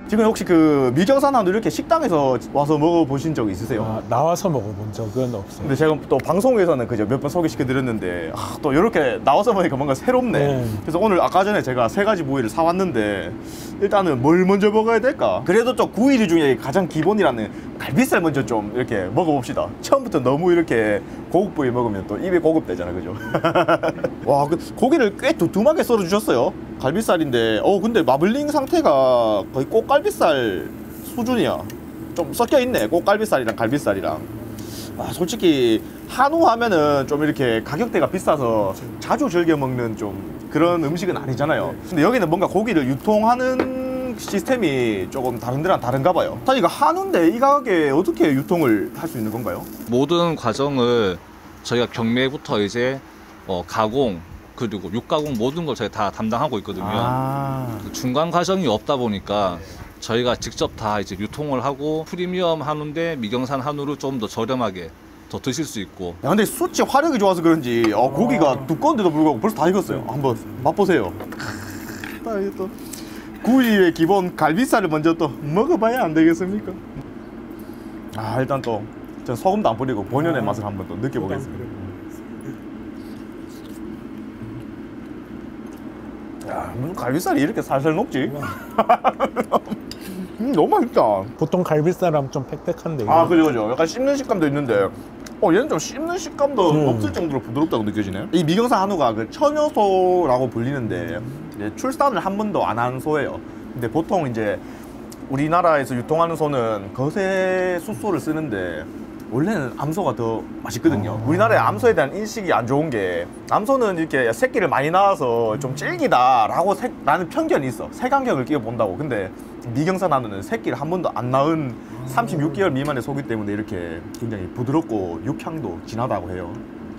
지금 혹시 그 미경산 한우 이렇게 식당에서 와서 먹어보신 적 있으세요? 아, 나와서 먹어본 적은 없어요. 근데 제가 또 방송에서는 그저 몇 번 소개시켜드렸는데 또 이렇게 나와서 보니까 뭔가 새롭네. 네. 그래서 오늘 아까 전에 제가 3가지 부위를 사왔는데 일단은 뭘 먼저 먹어야 될까? 그래도 좀 구이 중에 가장 기본이라는 갈비살 먼저 좀 이렇게 먹어봅시다. 처음부터 너무 이렇게 고급 부위 먹으면 또 입에 고급되잖아, 그죠? 와, 그 고기를 꽤 두툼하게 썰어주셨어요. 갈비살인데 근데 마블링 상태가 거의 꽃갈비살 수준이야. 좀 섞여있네, 꽃갈비살이랑 갈비살이랑. 아, 솔직히 한우 하면은 좀 이렇게 가격대가 비싸서 자주 즐겨 먹는 좀 그런 음식은 아니잖아요. 근데 여기는 뭔가 고기를 유통하는 시스템이 조금 다른 데랑 다른가 봐요. 사실 이거 한우인데 이 가격에 어떻게 유통을 할 수 있는 건가요? 모든 과정을 저희가 경매부터 이제 가공 그리고 육가공 모든 걸 저희가 다 담당하고 있거든요. 중간 과정이 없다 보니까 저희가 직접 다 이제 유통을 하고 프리미엄 한우인데 미경산 한우를 좀 더 저렴하게 더 드실 수 있고. 야, 근데 수치 화력이 좋아서 그런지 고기가 두꺼운데도 불구하고 벌써 다 익었어요. 한번 맛보세요. 또 구이의 기본 갈비살을 먼저 또 먹어봐야 안 되겠습니까? 아, 일단 또 전 소금도 안 뿌리고 본연의 맛을 한번 또 느껴보겠습니다. 야, 무슨 갈비살이 이렇게 살살 녹지? 너무 맛있다. 보통 갈비살하면 좀 팩팩한데. 아, 그죠. 약간 씹는 식감도 있는데 얘는 좀 씹는 식감도 없을 정도로 부드럽다고 느껴지네요. 이 미경산 한우가 그 처녀소라고 불리는데 이제 출산을 한 번도 안 한 소예요. 근데 보통 이제 우리나라에서 유통하는 소는 거세 숫소를 쓰는데 원래는 암소가 더 맛있거든요. 우리나라의 암소에 대한 인식이 안 좋은 게 암소는 이렇게 새끼를 많이 낳아서 좀 질기다라고 라는 편견이 있어. 색안경을 끼워 본다고. 근데 미경산 한우는 새끼를 한 번도 안 낳은 36개월 미만의 소기 때문에 이렇게 굉장히 부드럽고 육향도 진하다고 해요.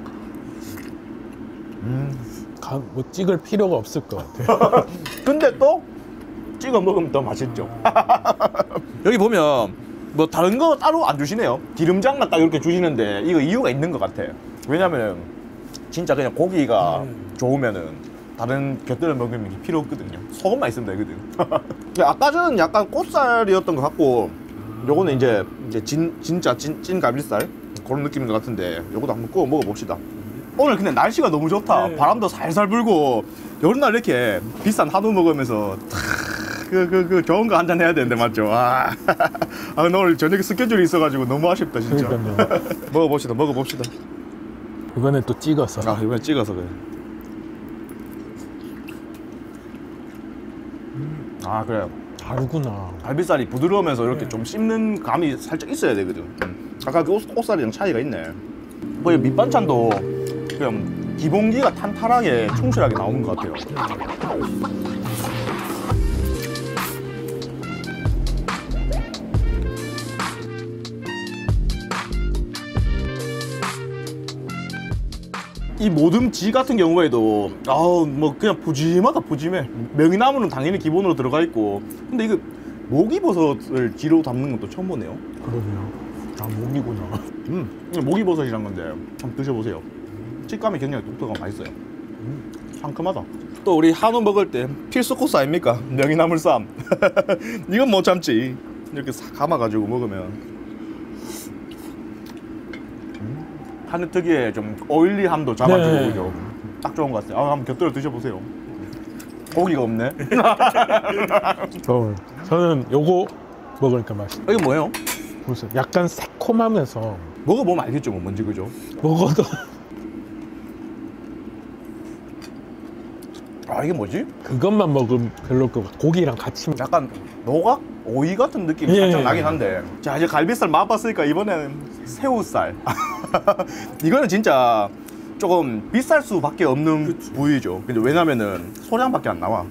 뭐 찍을 필요가 없을 것 같아요. 근데 또 찍어 먹으면 더 맛있죠. 여기 보면 뭐 다른 거 따로 안 주시네요. 기름장만 딱 이렇게 주시는데 이거 이유가 있는 것 같아. 왜냐면은 진짜 그냥 고기가 좋으면은 다른 곁들여 먹으면 필요 없거든요. 소금만 있으면 되거든. 아까 전은 약간 꽃살이었던 것 같고 요거는 이제 진짜 찐 갈비살 그런 느낌인 것 같은데 요것도 한번 구워 먹어봅시다. 오늘 근데 날씨가 너무 좋다. 바람도 살살 불고 여름날 이렇게 비싼 한우 먹으면서 그 좋은 거 한잔 해야 되는데 맞죠? 아, 근데 오늘 저녁에 스케줄이 있어가지고 너무 아쉽다 진짜. 먹어봅시다. 이번엔 또 찍어서. 아, 이번에 찍어서 그래. 아, 그래요. 다르구나. 갈비살이 부드러우면서 이렇게 좀 씹는 감이 살짝 있어야 되거든. 아까 그 꽃살이랑 차이가 있네. 뭐 밑반찬도 그냥 기본기가 탄탄하게 충실하게 나오는 것 같아요. 이 모듬지 같은 경우에도 뭐 그냥 푸짐해. 명이나무는 당연히 기본으로 들어가 있고, 근데 이거 목이버섯을 지로 담는 것도 처음 보네요. 그러네요. 아, 목이구나. 목이버섯이란 건데 한번 드셔보세요. 식감이 굉장히 독특하고 맛있어요. 상큼하다. 또 우리 한우 먹을 때 필수 코스 아닙니까? 명이나물쌈. 이건 못 참지. 이렇게 싹 감아가지고 먹으면 한우 특유의 좀 오일리함도 잡아주고, 네. 그죠? 딱 좋은 것 같아요. 한번 곁들여 드셔보세요. 고기가 없네. 저는 요거 먹으니까 맛있어요. 이게 뭐예요? 보세요. 약간 새콤하면서 먹어보면 알겠죠, 뭐 뭔지, 그죠? 먹어도 아, 이게 뭐지? 그것만 먹으면 별로일 것 같고 고기랑 같이 약간 노각? 오이 같은 느낌이 살짝 나긴 한데. 자, 이제 갈비살 맛봤으니까 이번에는 새우살. 이거는 진짜 조금 비쌀 수밖에 없는 부위죠. 근데 왜냐면은 소량밖에 안 나와.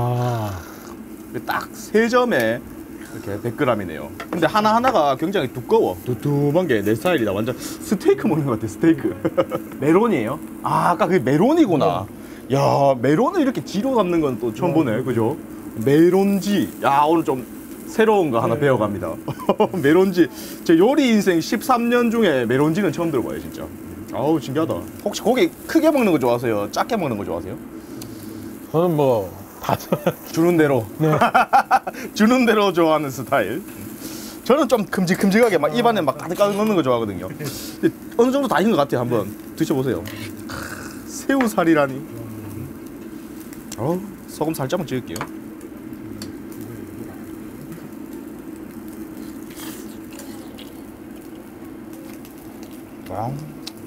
딱 3점에 이렇게 100g이네요. 근데 하나하나가 굉장히 두꺼워. 두툼한 게 내 스타일이다. 완전 스테이크 먹는 것 같아, 스테이크. 메론이에요? 아, 아까 그게 메론이구나. 야, 메론을 이렇게 지로 담는 건 또 처음 보네, 그죠? 메론지. 야, 오늘 좀 새로운 거 하나 배워갑니다. 메론지. 제 요리 인생 13년 중에 메론지는 처음 들어봐요, 진짜. 신기하다. 혹시 고기 크게 먹는 거 좋아하세요? 작게 먹는 거 좋아하세요? 저는 뭐 주는 대로. 네. 주는 대로 좋아하는 스타일. 저는 좀 큼직큼직하게 막 입안에 막 가득가득 넣는 거 좋아하거든요. 근데 어느 정도 다 익은 것 같아요. 한번 드셔보세요. 새우살이라니. 소금 살짝만 찍을게요. 와.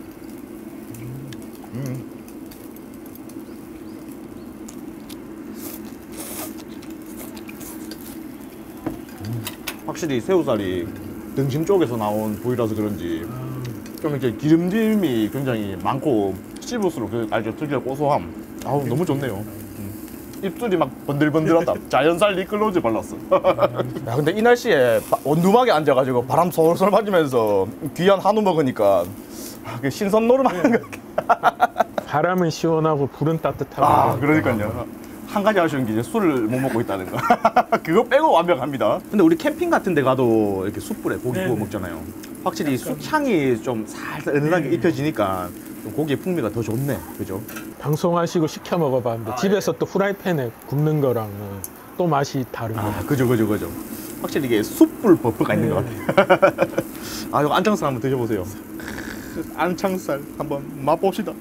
확실히 새우살이 등심 쪽에서 나온 부위라서 그런지 좀 이렇게 기름짐이 굉장히 많고 씹을수록 그 알죠? 특유의 고소함. 아우 너무 좋네요. 입술이 막 번들번들하다. 자연산 리클로즈 발랐어. 야 근데 이 날씨에 원두막에 앉아가지고 바람 솔솔 맞으면서 귀한 한우 먹으니까 신선 노름하는 것 같아. 바람은 시원하고 불은 따뜻하고. 아 그러니까요. 한 가지 아쉬운 게 이제 술을 못 먹고 있다는 거. 그거 빼고 완벽합니다. 근데 우리 캠핑 같은 데 가도 이렇게 숯불에 고기 구워 먹잖아요. 확실히 숯향이 좀 살살 은은하게 입혀지니까 좀 고기의 풍미가 더 좋네. 그죠? 방송하시고 시켜 먹어봤는데 집에서 또 프라이팬에 굽는 거랑은 또 맛이 다른 거 같아요. 그죠. 확실히 이게 숯불 버프가 있는 것 같아요. 아, 이거 안창살 한번 드셔보세요. 안창살 한번 맛봅시다.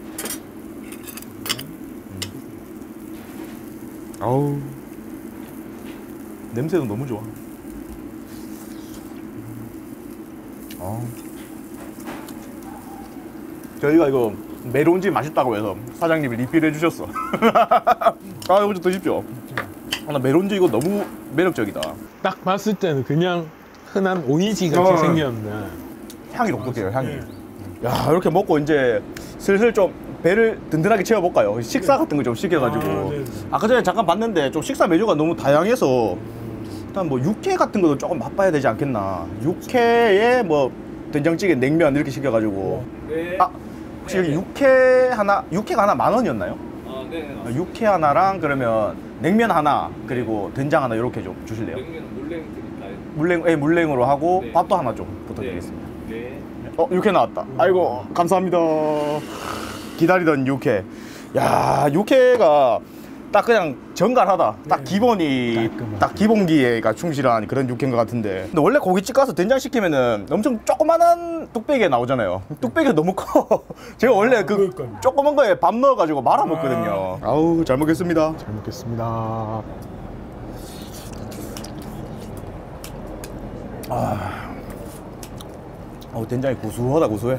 아우 냄새도 너무 좋아. 저희가 이거 메론지 맛있다고 해서 사장님이 리필해 주셨어. 아 이거 좀 드십시오. 나 메론지 이거 너무 매력적이다. 딱 봤을 때는 그냥 흔한 오이지 같이 생겼는데 향이 독특해요. 향이. 야 이렇게 먹고 이제 슬슬 좀 배를 든든하게 채워볼까요? 식사 같은 거 좀 시켜가지고. 아까 전에 잠깐 봤는데 좀 식사 메뉴가 너무 다양해서 일단 뭐 육회 같은 것도 조금 맛봐야 되지 않겠나. 육회에 뭐 된장찌개, 냉면 이렇게 시켜가지고. 네. 아 혹시 여기 육회가 하나 10,000원이었나요? 네. 육회 하나랑 그러면 냉면 하나 그리고 된장 하나 이렇게 좀 주실래요? 냉면 물냉 드릴까요? 물냉으로 하고 네. 밥도 하나 좀 부탁드리겠습니다. 네. 육회 나왔다. 아이고 감사합니다. 기다리던 육회. 야 육회가 딱 그냥 정갈하다. 딱 기본이 깔끔하게. 딱 기본기가 충실한 그런 육회인 것 같은데. 근데 원래 고깃집 가서 된장 시키면은 엄청 조그만한 뚝배기에 나오잖아요. 뚝배기가 너무 커. 제가 원래 그 그러니까요. 조그만 거에 밥 넣어가지고 말아 먹거든요. 아우 잘 먹겠습니다. 잘 먹겠습니다. 된장이 고소하다 고소해.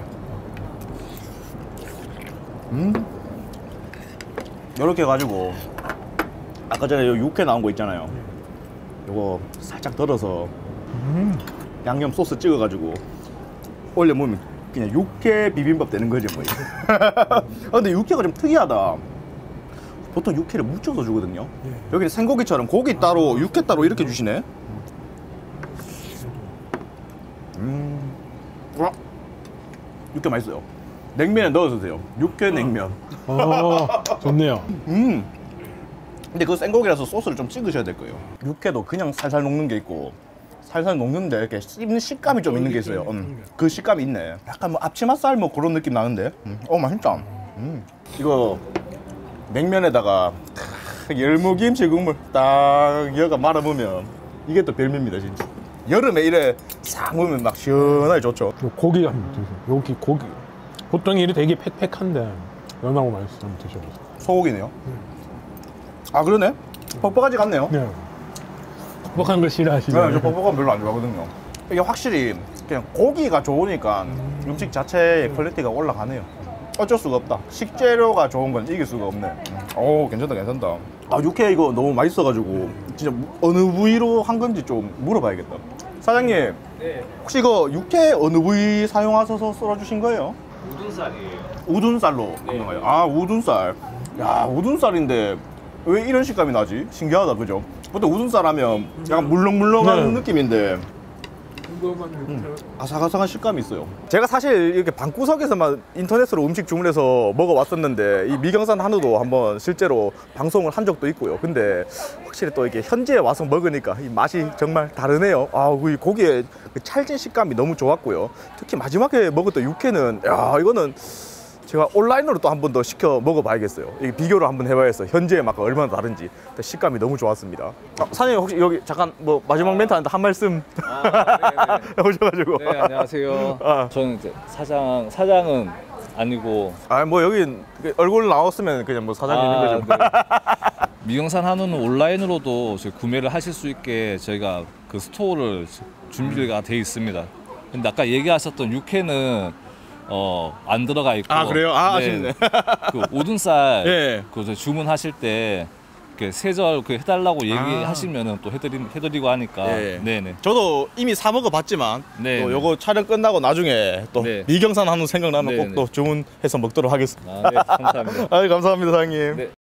이렇게 해가지고 아까 전에 요 육회 나온 거 있잖아요. 요거 살짝 덜어서 양념 소스 찍어가지고 올려 먹으면 그냥 육회 비빔밥 되는 거지 뭐. 근데 육회가 좀 특이하다. 보통 육회를 묻혀서 주거든요. 여기는 생고기처럼 고기 따로 육회 따로 이렇게 주시네. 와, 육회 맛있어요. 냉면에 넣어서 드세요. 육회 냉면. 좋네요. 근데 그 생고기라서 소스를 좀 찍으셔야 될 거예요. 육회도 그냥 살살 녹는 게 있고 살살 녹는데 이렇게 씹는 식감이 좀 있는 게 있어요. 그 식감이 있네. 약간 뭐 앞치마살 뭐 그런 느낌 나는데. 맛있다. 이거 냉면에다가 열무김치 국물 딱 여가 말아보면 이게 또 별미입니다 진짜. 여름에 이래 싹 먹으면 막 시원하게 좋죠. 요 고기 한번 드세요. 여기 고기 보통 이게 되게 팩팩한데 연하고 맛있어. 한번 드셔보세요. 소고기네요. 아 그러네. 퍽퍽하지 않네요. 네. 퍽퍽한 걸 싫어하시나요? 네, 저 퍽퍽한 별로 안 좋아하거든요. 이게 확실히 그냥 고기가 좋으니까 음식 자체의 퀄리티가 올라가네요. 어쩔 수가 없다. 식재료가 좋은 건 이길 수가 없네. 오 괜찮다. 아 육회 이거 너무 맛있어가지고 진짜 어느 부위로 한 건지 좀 물어봐야겠다. 사장님 네. 혹시 이거 육회 어느 부위 사용하셔서 썰어주신 거예요? 우둔살이에요. 우둔살로 네. 하는 거예요? 아 우둔살. 야 우둔살인데 왜 이런 식감이 나지? 신기하다 그죠? 보통 우둔살 하면 약간 물렁물렁한 네. 느낌인데 아삭아삭한 식감이 있어요. 제가 사실 이렇게 방구석에서만 인터넷으로 음식 주문해서 먹어왔었는데 이 미경산 한우도 한번 실제로 방송을 한 적도 있고요. 근데 확실히 또 이렇게 현지에 와서 먹으니까 이 맛이 정말 다르네요. 이 고기의 그 찰진 식감이 너무 좋았고요. 특히 마지막에 먹었던 육회는 야 이거는 제가 온라인으로 또 한 번 더 시켜 먹어봐야겠어요. 이게 비교를 한번 해봐야겠어요. 현재 맛과 얼마나 다른지. 식감이 너무 좋았습니다. 사장님 혹시 여기 잠깐 뭐 마지막 멘트 하는데 한 말씀 오셔가지고. 네, 안녕하세요. 아. 저는 이제 사장은 아니고 아 뭐 여기 얼굴 나왔으면 그냥 뭐 사장님인 거죠. 네. 미경산 한우는 온라인으로도 저희 구매를 하실 수 있게 저희가 그 스토어를 준비가 돼 있습니다. 근데 아까 얘기하셨던 육회는 안 들어가 있고. 아, 그래요? 아, 아쉽네. 그 오둔살 예. 그 저희 주문하실 때 이렇게 세절 그 해달라고 얘기하시면은 또 해드리고 하니까. 예. 네네. 저도 이미 사 먹어봤지만 네, 또 네. 요거 촬영 끝나고 나중에 또 네. 미경산 한우 생각나면 네, 꼭 또 주문해서 먹도록 하겠습니다. 아, 네, 감사합니다. 아, 감사합니다, 사장님. 네.